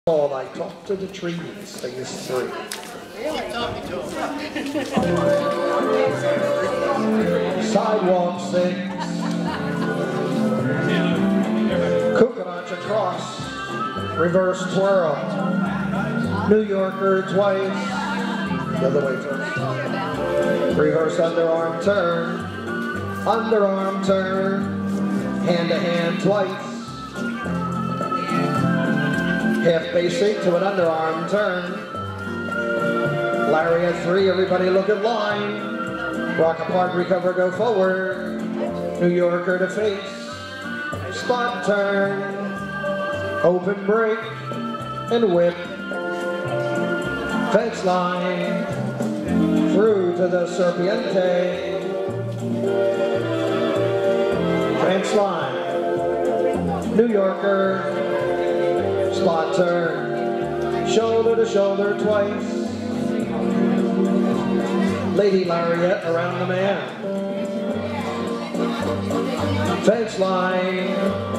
Called I Talk to the Trees, phase 3. Sidewalk 6. Cucaracha Cross. Reverse twirl. New Yorker twice. The other way first. Reverse underarm turn. Underarm turn. Hand to hand twice. Half basic to an underarm turn. Lariat 3, everybody look at line. Rock apart, recover, go forward. New Yorker to face. Spot turn. Open break and whip. Fence line. Through to the serpiente. Fence line. New Yorker. Spot turn, shoulder to shoulder twice. Lady lariat around the man. Fence line,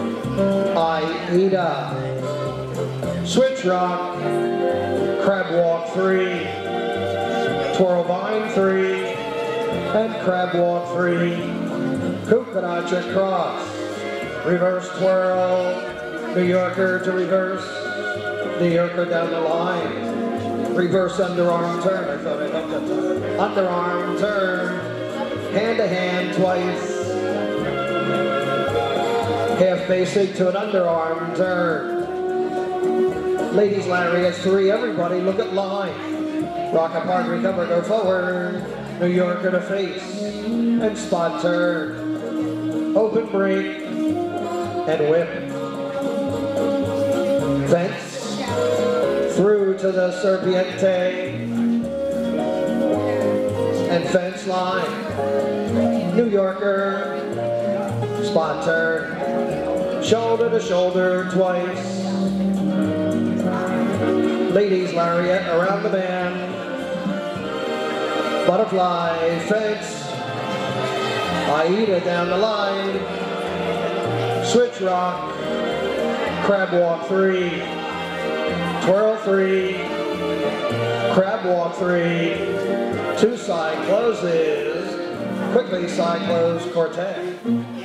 Aida. Switch rock, crab walk 3. Twirl vine 3, and crab walk 3. Cucaracha cross, reverse twirl. New Yorker to reverse, New Yorker down the line, reverse underarm turn, I thought I loved that time. Underarm turn, hand to hand twice, half basic to an underarm turn. Ladies lariat 3, everybody look at line, rock apart, recover, go forward, New Yorker to face, and spot turn, open break, and whip. Fence, through to the serpiente, and fence line. New Yorker, spot turn, shoulder to shoulder twice. Ladies lariat around the band. Butterfly, fence, Aida down the line. Switch rock. Crab walk 3, twirl 3, crab walk 3, 2 side closes, quickly side close cortege.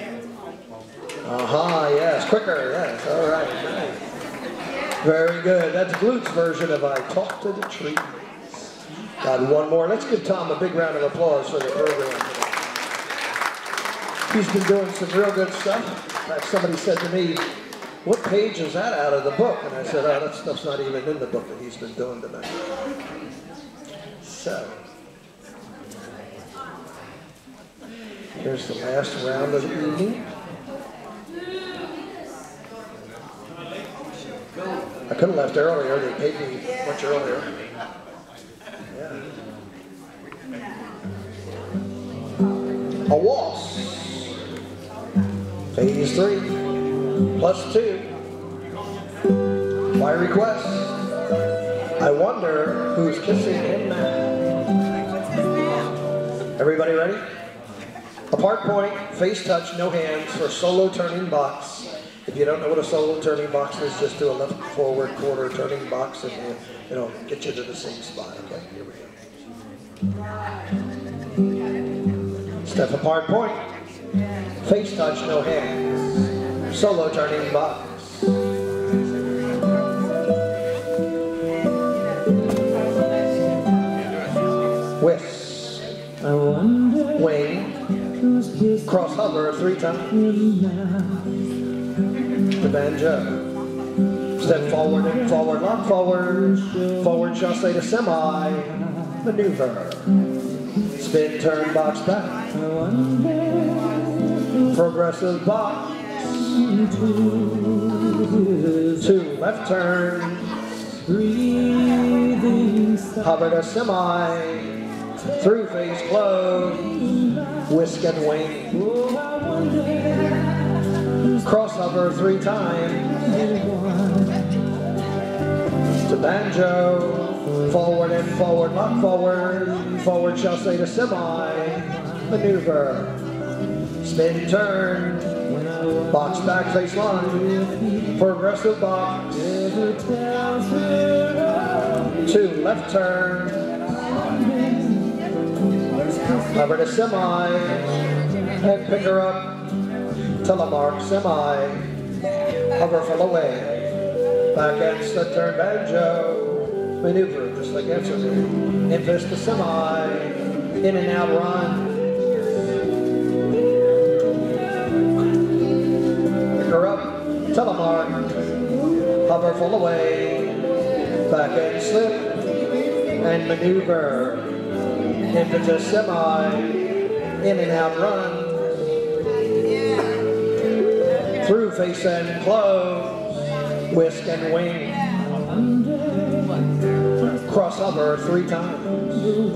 Aha, yes, quicker, yes, all right, nice. Very good, that's Glute's version of I Talk to the Trees. Got one more, let's give Tom a big round of applause for the program today. He's been doing some real good stuff. Somebody said to me, what page is that out of the book? And I said, oh, that stuff's not even in the book that he's been doing tonight. So, here's the last round of the evening. I could have left earlier. They paid me much earlier. Yeah. A waltz. Phase 3. +2. By request. I wonder who's kissing him now. Everybody ready? Apart point, face touch, no hands for solo turning box. If you don't know what a solo turning box is, just do a left forward quarter turning box and it'll get you to the same spot. Okay, here we go. Step apart point. Face touch, no hands. Solo turning box. Whisk. Wing. Cross hover 3 times. The banjo. Step forward and forward, lock forward. Forward chasse to semi. Maneuver. Spin, turn, box back. Progressive box. 2 left turn, hover to semi, through face close, whisk and wing, cross hover 3 times, to banjo, forward and forward, lock forward, forward chasse to semi, maneuver, spin turn, box back face line, progressive box, 2 left turn, over to semi, and pick her up, telemark, semi, hover full away, back end slip turn banjo, maneuver just like yesterday, inverse to semi, in and out run, pick her up, telemark, hover full away, back end slip, and maneuver, impetus semi, in and out run, through face and close, whisk and wing, crossover 3 times,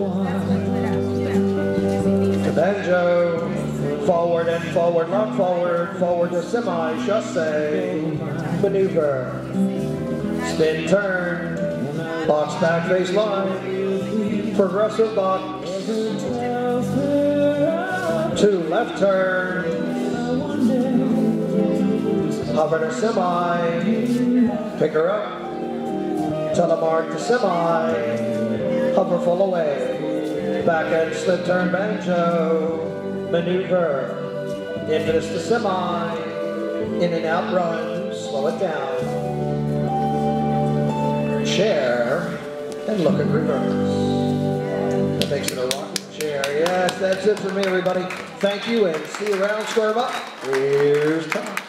to banjo, forward and forward, lock forward, forward to semi, chasse, maneuver, spin turn, box back face line, progressive box, 2 left turn, hover to semi, pick her up, telemark to semi, hover full away, back end slip turn banjo, maneuver, impetus to semi, in and out run, slow it down, chair, and look at reverse. That makes it a rocking chair. Yes, that's it for me, everybody. Thank you, and see you around Square Up. Here's Tom.